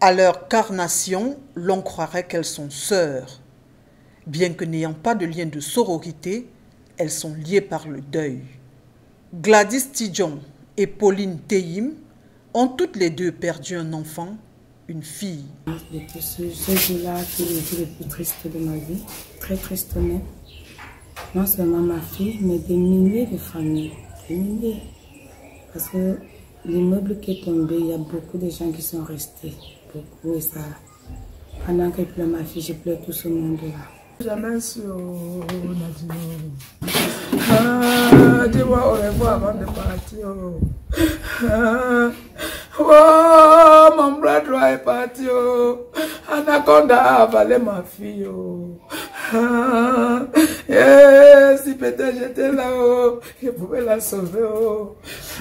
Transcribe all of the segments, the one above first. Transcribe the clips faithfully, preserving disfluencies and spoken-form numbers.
À leur carnation, l'on croirait qu'elles sont sœurs. Bien que n'ayant pas de lien de sororité, elles sont liées par le deuil. Gladys Tidjon et Pauline Teyim ont toutes les deux perdu un enfant, une fille. Depuis ce jour-là, c'est le jour le plus triste de ma vie, très triste même. Non seulement ma fille, mais des milliers de familles, des milliers. Parce que l'immeuble qui est tombé, il y a beaucoup de gens qui sont restés, beaucoup. Et ça, pendant que je pleure ma fille, je pleure tout ce monde-là. Jamais sur Nadine. Ah, dis-moi au revoir avant de partir. Ah, oh, mon bras droit est parti. Oh. Anaconda a avalé ma fille. Oh. Ah, eh, si peut-être j'étais là, oh, je pouvais la sauver. Oh.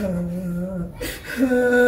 Ah,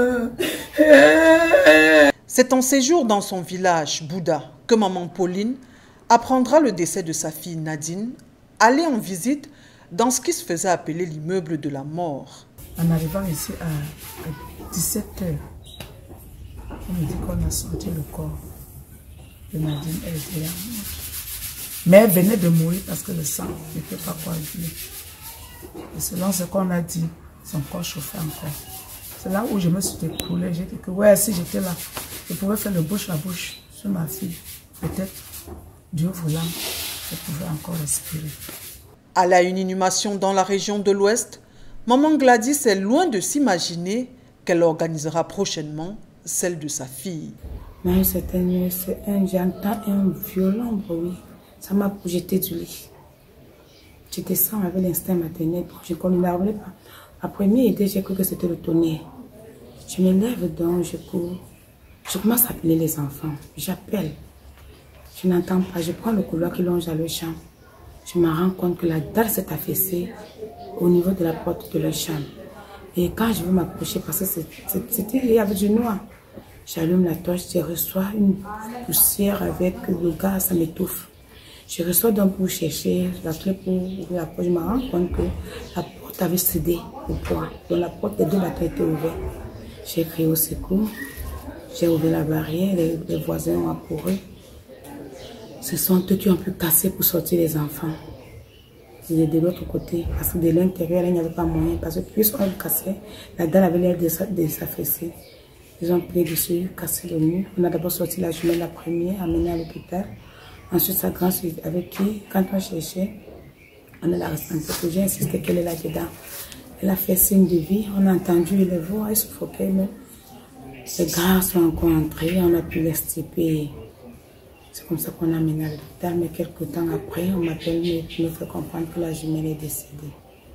ah, eh. C'est en séjour dans son village, Bouddha, que maman Pauline apprendra le décès de sa fille Nadine, aller en visite dans ce qui se faisait appeler l'immeuble de la mort. En arrivant ici à dix-sept heures, on me dit qu'on a sorti le corps de Nadine. Elle était là. Mais elle venait de mourir parce que le sang n'était pas coagulé. Et selon ce qu'on a dit, son corps chauffait encore. C'est là où je me suis écroulée. J'ai dit que ouais, si j'étais là, je pouvais faire le bouche à bouche sur ma fille. Peut-être, Dieu voulant, je pouvais encore respirer. À la une inhumation dans la région de l'Ouest, maman Gladys est loin de s'imaginer qu'elle organisera prochainement celle de sa fille. Mais c'est un, j'entends un violent bruit. Ça m'a projeté du lit. Je descends avec l'instinct maternel. Je ne connais pas. La première idée, j'ai cru que c'était le tonnerre. Je me lève donc, je cours. Je commence à appeler les enfants. J'appelle. Je n'entends pas. Je prends le couloir qui longe à le champ. Je me rends compte que la dalle s'est affaissée au niveau de la porte de leur chambre. Et quand je veux m'approcher, parce que c'était il y avait du noir, j'allume la torche, je reçois une poussière avec le gaz, ça m'étouffe. Je reçois donc pour chercher la clé pour ouvrir la porte. Je me rends compte que la porte avait cédé au poids. Donc la porte des deux bateaux était ouverte. J'ai crié au secours. J'ai ouvert la barrière, les, les voisins ont accouru. Ce sont eux qui ont pu casser pour sortir les enfants. Et de l'autre côté, parce que de l'intérieur, il n'y avait pas moyen. Parce que puisqu'on a cassé, la dalle avait l'air de s'affaisser. Ils ont pris dessus, cassé le mur. On a d'abord sorti la jumelle, la première, amenée à l'hôpital. Ensuite, sa grand avec qui, quand on cherchait, on a la responsabilité. J'ai insisté qu'elle est là-dedans. Elle a fait signe de vie. On a entendu les voix, elle suffoquait. Les gars sont encore entrés, on a pu l'extirper. C'est comme ça qu'on a amené à l'hôpital, mais quelques temps après, on m'appelle et me fait comprendre que la jumelle est décédée.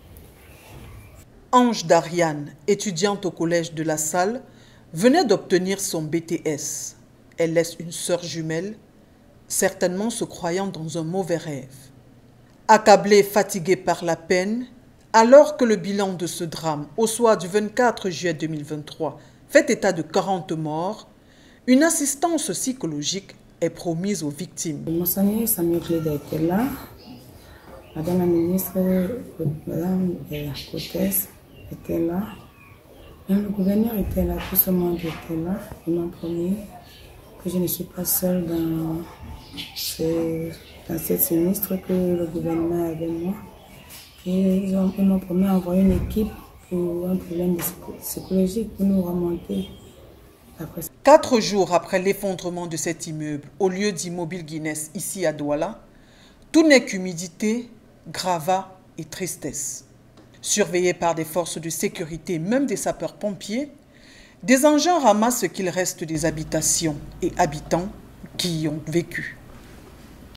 Ange Dariane, étudiante au collège de La Salle, venait d'obtenir son B T S. Elle laisse une sœur jumelle, certainement se croyant dans un mauvais rêve. Accablée et fatiguée par la peine, alors que le bilan de ce drame, au soir du vingt-quatre juillet deux mille vingt-trois, fait état de quarante morts, une assistance psychologique est promise aux victimes. Monseigneur Samuel Cléda était là, Madame la ministre, Madame Côtès était là, même le gouverneur était là, tout ce monde était là. Ils m'ont promis que je ne suis pas seule dans, ce, dans cette sinistre, que le gouvernement est avec moi. Et ils m'ont promis d'envoyer une équipe pour un problème psychologique pour nous remonter. Après. Quatre jours après l'effondrement de cet immeuble, au lieu d'Immobile Guinness, ici à Douala, tout n'est qu'humidité, gravats et tristesse. Surveillés par des forces de sécurité, même des sapeurs-pompiers, des engins ramassent ce qu'il reste des habitations et habitants qui y ont vécu.